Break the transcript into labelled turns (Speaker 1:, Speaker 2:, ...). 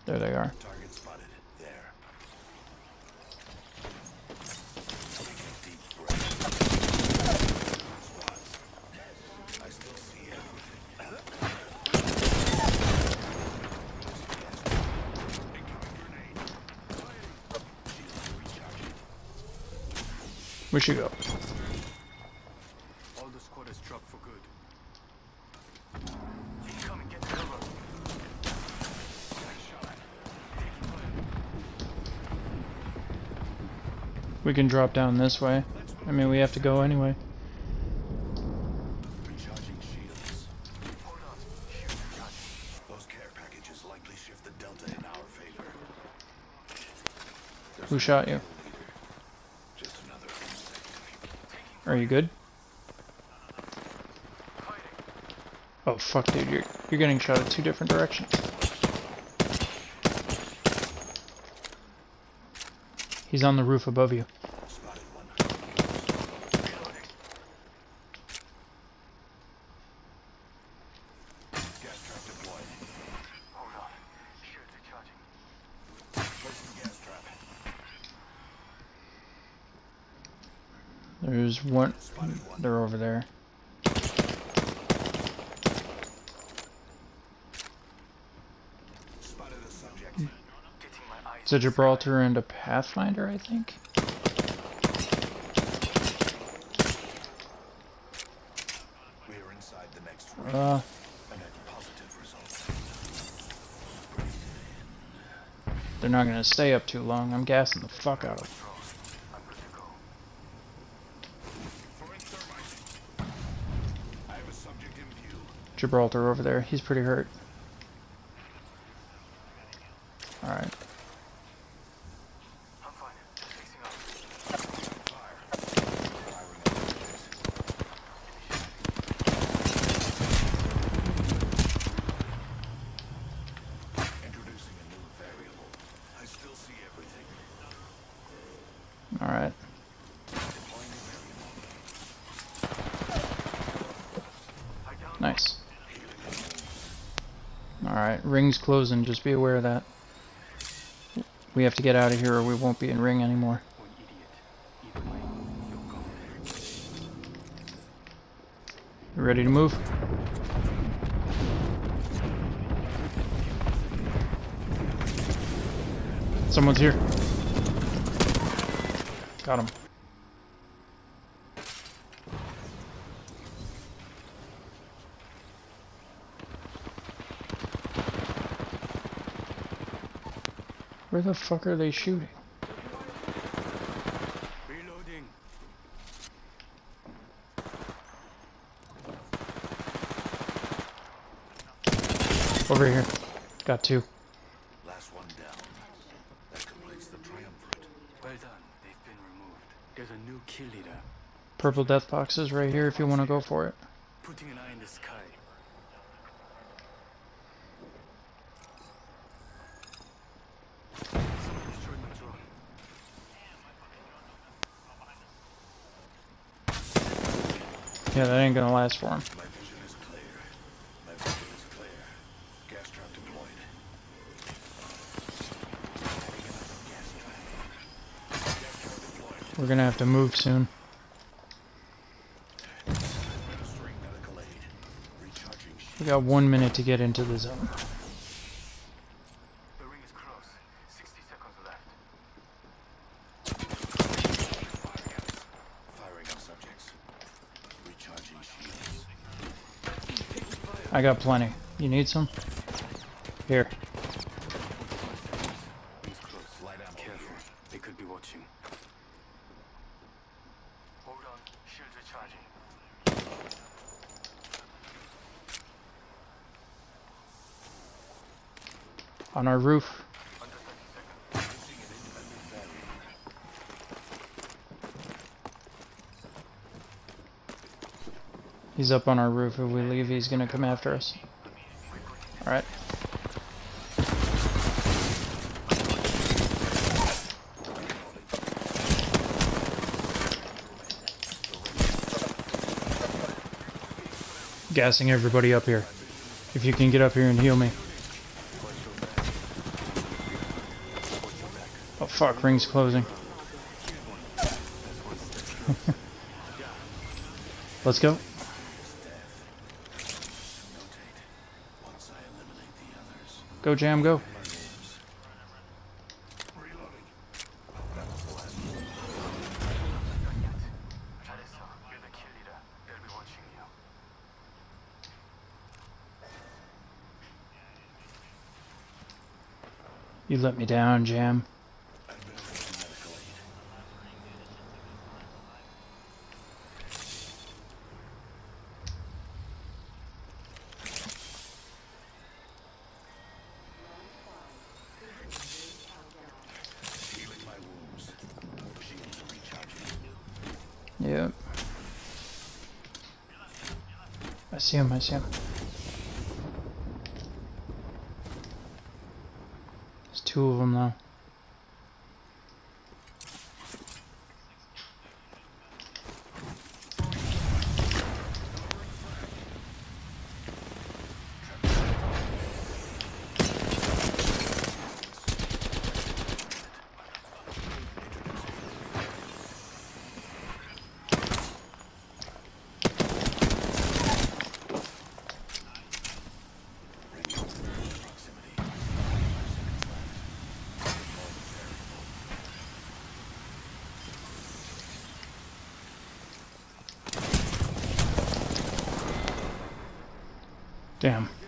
Speaker 1: There they are.
Speaker 2: Target spotted. There. Take a deep breath. I still see everything.
Speaker 1: We should go.
Speaker 3: All the squad is dropped for good. Come and get cover.
Speaker 1: We can drop down this way. I mean, we have to go anyway.
Speaker 2: Recharging shields. Hold on. Shield recharging. Those care packages likely shift the delta in our favor.
Speaker 1: Who shot you?
Speaker 2: Just another insect.
Speaker 1: Are you good? Oh fuck, dude, you're getting shot at 2 different directions. He's on the roof above you.
Speaker 2: Spotted one. Gas trap deployed.
Speaker 3: Hold on. Shield recharging.
Speaker 2: Placing gas trap.
Speaker 1: There's one.
Speaker 2: Spotted one.
Speaker 1: They're over there.
Speaker 2: Spotted a subject.
Speaker 3: Getting my eyes.
Speaker 1: It's a Gibraltar and a Pathfinder, I think.
Speaker 2: We are inside the next ring.
Speaker 1: Uh,
Speaker 2: A net positive result.
Speaker 1: they're not gonna stay up too long. I'm gassing the fuck out of them.
Speaker 3: I'm good to go.
Speaker 2: Throwing thermite. I have a subject in view.
Speaker 1: Gibraltar over there. He's pretty hurt. Alright.
Speaker 3: I'm fine. Fixing up.
Speaker 2: Fire. Firing on objects. Introducing a new variable. I still see everything.
Speaker 1: Alright.
Speaker 2: Deploying a variable.
Speaker 1: Nice. Alright, ring's closing. Just be aware of that. We have to get out of here or we won't be in ring anymore.
Speaker 3: One idiot. Either way, you'll go.
Speaker 1: You ready to move? Someone's here. Got him. Where the fuck are they shooting?
Speaker 3: Reloading.
Speaker 1: Over here. Got 2.
Speaker 2: Last one down. That completes the triumvirate.
Speaker 3: Well done. They've been removed. There's a new kill leader.
Speaker 1: Purple death boxes right here if you want to go for it.
Speaker 3: Putting an eye in the sky. Someone destroyed my drone.
Speaker 1: Yeah, that ain't gonna last for him.
Speaker 2: My vision is clear. My vision is clear. Gas trap deployed. Adding another gas trap. Gas trap deployed.
Speaker 1: We're gonna have to move soon.
Speaker 2: Administering medical aid. Recharging
Speaker 1: We
Speaker 2: shield.
Speaker 1: got 1 minute to get into the zone.
Speaker 3: The ring is close. 60 seconds left.
Speaker 2: Firing on subjects. Recharging shields.
Speaker 1: I got plenty. You need some? Here.
Speaker 3: Ring's close.
Speaker 2: Light ammo
Speaker 3: Careful.
Speaker 2: here.
Speaker 3: They could be watching. Hold on. Shields recharging.
Speaker 1: On our roof.
Speaker 3: Under 30 seconds.
Speaker 2: Using an independent variable.
Speaker 1: He's up on our roof. If we leave, he's gonna come after us. Alright. Gassing everybody up here. If you can get up here and heal me. Fuck, ring's closing. Let's go.
Speaker 2: Once I eliminate the others.
Speaker 1: Go, Jam, go.
Speaker 2: Reloading.
Speaker 3: You're the kill leader. They'll be watching you.
Speaker 1: You let me down, Jam.
Speaker 2: Administering medical aid. Healing my wounds. Shields are recharging.
Speaker 1: Yep. I see him, I see him. There's two of them now. Damn.